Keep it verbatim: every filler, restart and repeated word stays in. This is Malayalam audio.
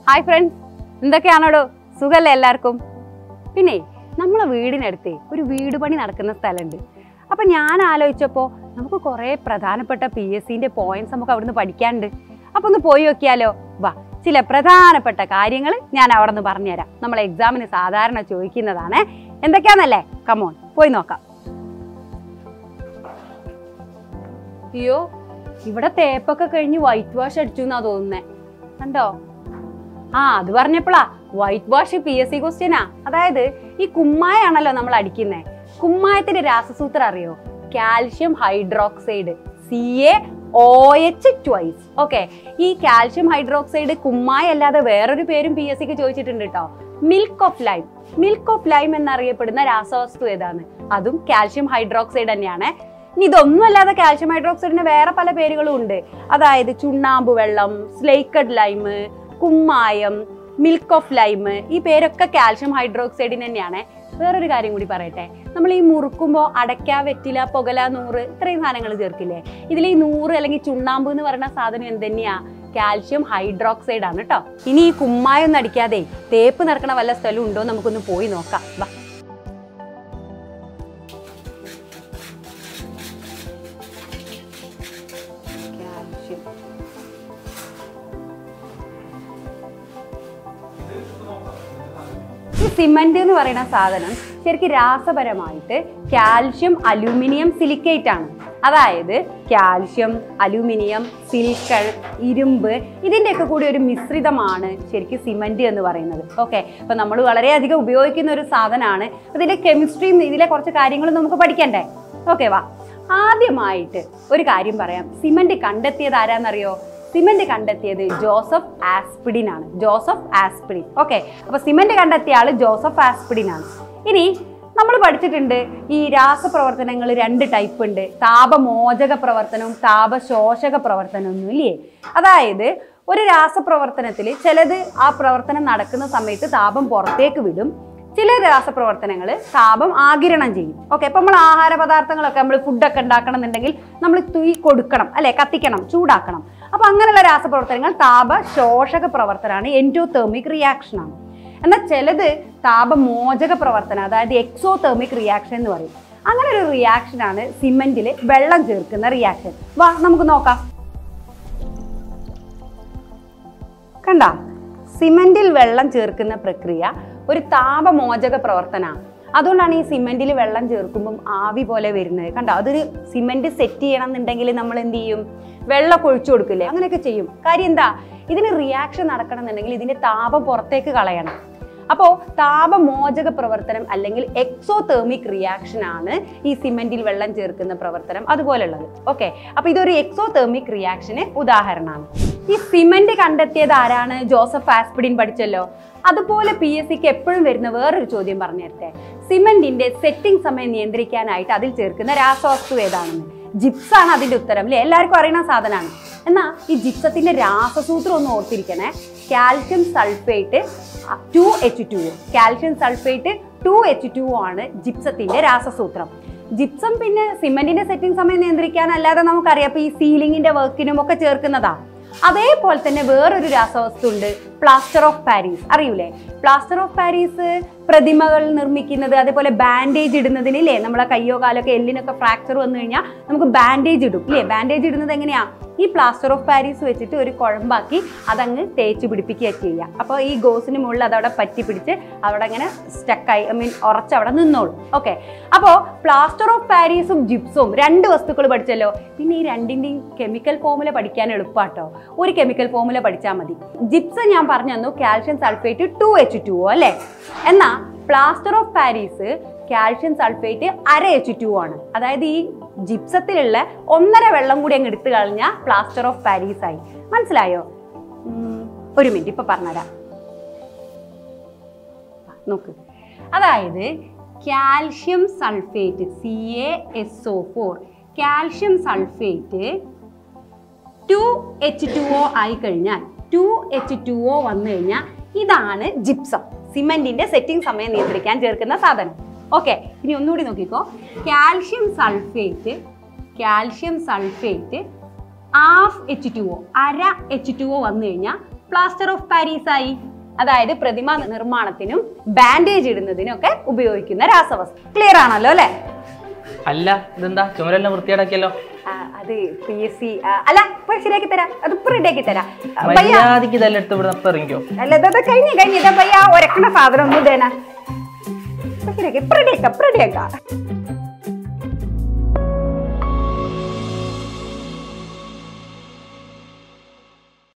Hi friends, എന്തൊക്കെയാണോടോ? സുഖല്ലേ എല്ലാവർക്കും? പിന്നെ നമ്മളെ വീടിനടുത്ത് ഒരു വീട് പണി നടക്കുന്ന സ്ഥലമുണ്ട്. അപ്പം ഞാൻ ആലോചിച്ചപ്പോൾ നമുക്ക് കുറേ പ്രധാനപ്പെട്ട പി എസ് സിൻ്റെ പോയിന്റ്സ് നമുക്ക് അവിടുന്ന് പഠിക്കാനുണ്ട്. അപ്പോൾ ഒന്ന് പോയി നോക്കിയാലോ? വാ, ചില പ്രധാനപ്പെട്ട കാര്യങ്ങൾ ഞാൻ അവിടെ നിന്ന് പറഞ്ഞുതരാം. നമ്മൾ എക്സാമിന് സാധാരണ ചോദിക്കുന്നതാണ്. എന്തൊക്കെയാണെന്നല്ലേ? കമോൺ, പോയി നോക്കാം. അയ്യോ, ഇവിടെ തേപ്പൊക്കെ കഴിഞ്ഞ് വൈറ്റ് വാഷ് അടിച്ചു എന്നാ തോന്നുന്നേ. കണ്ടോ? ആ, അത് പറഞ്ഞപ്പോളാ white wash P S C ക്വസ്റ്റ്യനാ. അതായത് ഈ കുമ്മായാണല്ലോ നമ്മൾ അടിക്കുന്നത്. കുമ്മായത്തിന്റെ രാസസൂത്രം അറിയോ? Calcium hydroxide, C A O H twice. Okay, ഈ കാൽഷ്യം ഹൈഡ്രോക്സൈഡ് കുമ്മായ അല്ലാതെ വേറൊരു പേരും പി എസ് സിക്ക് ചോദിച്ചിട്ടുണ്ട് കേട്ടോ. Milk of lime. Milk of lime എന്നറിയപ്പെടുന്ന രാസവസ്തു ഏതാണ്? അതും കാൽഷ്യം ഹൈഡ്രോക്സൈഡ് തന്നെയാണ്. ഇനി ഇതൊന്നും അല്ലാതെ കാൽഷ്യം ഹൈഡ്രോക്സൈഡിന് വേറെ പല പേരുകളും ഉണ്ട്. അതായത് ചുണ്ണാമ്പ് വെള്ളം, സ്ലേക്കഡ് ലൈം, കുമ്മായം, മിൽക്ക് ഓഫ് ലൈം, ഈ പേരൊക്കെ കാൽഷ്യം ഹൈഡ്രോക്സൈഡിന് തന്നെയാണ്. വേറൊരു കാര്യം കൂടി പറയട്ടെ. നമ്മൾ ഈ മുറുക്കുമ്പോൾ അടയ്ക്ക, വെറ്റില, പുകല, നൂറ് ഇത്രയും സാധനങ്ങൾ ചേർക്കില്ലേ? ഇതിൽ ഈ നൂറ് അല്ലെങ്കിൽ ചുണ്ണാമ്പ് എന്ന് പറയുന്ന സാധനം എന്ത് തന്നെയാ? കാൽഷ്യം ഹൈഡ്രോക്സൈഡ് ആണ് കേട്ടോ. ഇനി ഈ കുമ്മായൊന്നും അടിക്കാതെ തേപ്പ് നിറക്കണ വല്ല സ്ഥലം ഉണ്ടോ നമുക്കൊന്ന് പോയി നോക്കാം. വാ. ഈ സിമന്റ് എന്ന് പറയുന്ന സാധനം ശരിക്കും രാസപരമായിട്ട് കാൽഷ്യം അലൂമിനിയം സിലിക്കേറ്റ് ആണ്. അതായത് കാൽഷ്യം, അലൂമിനിയം, സിലിക്കൺ, ഇരുമ്പ് ഇതിൻ്റെയൊക്കെ കൂടി ഒരു മിശ്രിതമാണ് ശരിക്കും സിമന്റ് എന്ന് പറയുന്നത്. ഓക്കെ, അപ്പം നമ്മൾ വളരെയധികം ഉപയോഗിക്കുന്ന ഒരു സാധനമാണ്. ഇതിൻ്റെ കെമിസ്ട്രിയും ഇതിലെ കുറച്ച് കാര്യങ്ങളും നമുക്ക് പഠിക്കണ്ടേ? ഓക്കെ, വാ. ആദ്യമായിട്ട് ഒരു കാര്യം പറയാം. സിമന്റ് കണ്ടെത്തിയത് ആരാന്നറിയോ? സിമന്റ് കണ്ടെത്തിയത് ജോസഫ് ആസ്പിഡിൻ ആണ്. Joseph Aspdin. ഓക്കെ, അപ്പൊ സിമന്റ് കണ്ടെത്തിയ ആള് ജോസഫ് ആസ്പിഡിൻ ആണ്. ഇനി നമ്മൾ പഠിച്ചിട്ടുണ്ട് ഈ രാസപ്രവർത്തനങ്ങൾ രണ്ട് ടൈപ്പ് ഉണ്ട്. താപമോചക പ്രവർത്തനവും താപശോഷക പ്രവർത്തനവും ഇല്ലേ? അതായത് ഒരു രാസപ്രവർത്തനത്തിൽ ചിലത് ആ പ്രവർത്തനം നടക്കുന്ന സമയത്ത് താപം പുറത്തേക്ക് വിടും, ചില രാസപ്രവർത്തനങ്ങൾ താപം ആഗിരണം ചെയ്യും. ഓക്കെ, ഇപ്പം നമ്മൾ ആഹാര പദാർത്ഥങ്ങളൊക്കെ നമ്മൾ ഫുഡൊക്കെ ഉണ്ടാക്കണം എന്നുണ്ടെങ്കിൽ നമ്മൾ തീ കൊടുക്കണം അല്ലെ, കത്തിക്കണം, ചൂടാക്കണം. അപ്പൊ അങ്ങനെയുള്ള രാസപ്രവർത്തനങ്ങൾ താപശോഷക പ്രവർത്തനമാണ്, എൻഡോതെർമിക് റിയാക്ഷൻ ആണ്. എന്നാൽ ചിലത് താപമോചക പ്രവർത്തനം, അതായത് എക്സോതെർമിക് റിയാക്ഷൻ എന്ന് പറയും. അങ്ങനെ ഒരു റിയാക്ഷനാണ് സിമെന്റിൽ വെള്ളം ചേർക്കുന്ന റിയാക്ഷൻ. വാ, നമുക്ക് നോക്കാം. കണ്ട, സിമെന്റിൽ വെള്ളം ചേർക്കുന്ന പ്രക്രിയ ഒരു താപമോചക പ്രവർത്തനമാണ്. അതുകൊണ്ടാണ് ഈ സിമെന്റിൽ വെള്ളം ചേർക്കുമ്പം ആവി പോലെ വരുന്നത്. കണ്ടോ? അതൊരു സിമെന്റ് സെറ്റ് ചെയ്യണം എന്നുണ്ടെങ്കിൽ നമ്മൾ എന്ത് ചെയ്യും? വെള്ളം ഒഴിച്ചു കൊടുക്കില്ലേ? അങ്ങനെയൊക്കെ ചെയ്യും. കാര്യം എന്താ? ഇതിന് റിയാക്ഷൻ നടക്കണം എന്നുണ്ടെങ്കിൽ ഇതിന്റെ താപം പുറത്തേക്ക് കളയണം. അപ്പോൾ താപമോചക പ്രവർത്തനം അല്ലെങ്കിൽ എക്സോതെർമിക് റിയാക്ഷൻ ആണ് ഈ സിമെന്റിൽ വെള്ളം ചേർക്കുന്ന പ്രവർത്തനം അതുപോലുള്ളത്. ഓക്കെ, അപ്പൊ ഇതൊരു എക്സോതെർമിക് റിയാക്ഷന് ഉദാഹരണമാണ്. ഈ സിമെന്റ് കണ്ടെത്തിയത് ആരാണ്? ജോസഫ് ആസ്പിഡിൻ പഠിച്ചല്ലോ. അതുപോലെ പി എസ് സിക്ക് എപ്പോഴും വരുന്ന വേറൊരു ചോദ്യം പറഞ്ഞു തരട്ടെ. സിമെന്റിന്റെ സെറ്റിംഗ് സമയം നിയന്ത്രിക്കാനായിട്ട് അതിൽ ചേർക്കുന്ന രാസവസ്തു ഏതാണെന്ന്. ജിപ്സ് ആണ് അതിന്റെ ഉത്തരം അല്ലേ? എല്ലാവർക്കും അറിയുന്ന സാധനമാണ്. എന്നാൽ ഈ ജിപ്സത്തിന്റെ രാസസൂത്രം ഒന്ന് ഓർത്തിരിക്കണേ. Calcium sulphate two H two O. Calcium sulphate two H two O ആണ് ജിപ്സത്തിന്റെ രാസസൂത്രം. ജിപ്സം പിന്നെ സിമെന്റിന്റെ സെറ്റിംഗ് സമയം നിയന്ത്രിക്കാൻ അല്ലാതെ നമുക്കറിയാം, അപ്പൊ ഈ സീലിംഗിന്റെ വർക്കിനും ഒക്കെ ചേർക്കുന്നതാ. അതേപോലെ തന്നെ വേറൊരു രാസവസ്തു ഉണ്ട്, പ്ലാസ്റ്റർ ഓഫ് പാരീസ്. അറിയൂലേ? പ്ലാസ്റ്റർ ഓഫ് പാരീസ് പ്രതിമകൾ നിർമ്മിക്കുന്നത്, അതേപോലെ ബാൻഡേജ് ഇടുന്നതിന് ഇല്ലേ? നമ്മളെ കയ്യോ കാലൊക്കെ എല്ലിനൊക്കെ ഫ്രാക്ചർ വന്നു കഴിഞ്ഞാൽ നമുക്ക് ബാൻഡേജ് ഇടും ഇല്ലേ? ബാൻഡേജ് ഇടുന്നത് എങ്ങനെയാ? ഈ പ്ലാസ്റ്റർ ഓഫ് പാരീസ് വെച്ചിട്ട് ഒരു കുഴമ്പാക്കി അതങ്ങ് തേച്ച് പിടിപ്പിക്കുകയൊക്കെ ചെയ്യുക. അപ്പോൾ ഈ ഗോസിന് മുകളിൽ അതവിടെ പറ്റി പിടിച്ച് അവിടെ ഇങ്ങനെ സ്റ്റക്കായി, ഐ മീൻ ഉറച്ച് അവിടെ നിന്നോളും. ഓക്കെ, അപ്പോൾ പ്ലാസ്റ്റർ ഓഫ് പാരീസും ജിപ്സും രണ്ട് വസ്തുക്കൾ പഠിച്ചല്ലോ. പിന്നെ ഈ രണ്ടിൻ്റെയും കെമിക്കൽ ഫോമുല പഠിക്കാൻ എളുപ്പാട്ടോ. ഒരു കെമിക്കൽ ഫോമുല പഠിച്ചാൽ മതി. ജിപ്സ് ഞാൻ പറഞ്ഞു തന്നു, calcium sulphate two H two O അല്ലേ? എന്നാൽ plaster of Paris calcium sulphate അര എച്ച് ടു ആണ്. അതായത് ഈ ജിപ്സത്തിലുള്ള ഒന്നര വെള്ളം കൂടി അങ്ങ് എടുത്തു കളഞ്ഞാൽ പ്ലാസ്റ്റർ ഓഫ് പാരീസ് ആയി. മനസ്സിലായോ? ഒരു മിനിറ്റ്, ഇപ്പൊ പറഞ്ഞുതരാം. നോക്ക്, അതായത് calcium sulphate C A S O four, calcium sulphate two H two O ആയി കഴിഞ്ഞാൽ, ടു എച്ച് ടു ഒ വന്നു കഴിഞ്ഞാൽ ഇതാണ് ജിപ്സം, സിമെന്റിന്റെ സെറ്റിംഗ് സമയം നിയന്ത്രിക്കാൻ ചേർക്കുന്ന സാധനം. ഓക്കെ, ഇനി ഒന്നുകൂടി നോക്കിക്കോ. Calcium sulphate calcium sulphate half H two O, അര എച്ച് ടു ഒ വന്നു കഴിഞ്ഞാൽ പ്ലാസ്റ്റർ ഓഫ് പാരീസ് ആയി. അതായത് പ്രതിമ നിർമ്മാണത്തിനും ബാൻഡേജ് ഇടുന്നതിനും ഒക്കെ ഉപയോഗിക്കുന്ന രാസവസ്തു. ക്ലിയർ ആണല്ലോ അല്ലെ? അല്ല ഇതെന്താ ചുമരെല്ലാം വൃത്തിയാടാക്കിയല്ലോ. അത് പി എസ് സി അല്ല ഇപ്പൊ ശരിയാക്കി തരാം. അത് ഇപ്പൊ റെഡിയാക്കി തരാം. മര്യാദക്ക് ഇതെല്ലാം എടുത്ത് ഇവിടെ ഇറങ്ങിക്കോ. അല്ല ഇതൊക്കെ കഴിഞ്ഞ് കഴിഞ്ഞ പയ്യ ഒരക്കണ സാധനം ഒന്നും ഇതേനാ. ശരിയാക്കി ഇപ്പൊ റെഡിയാക്കാം ഇപ്പൊ റെഡിയാക്കാം.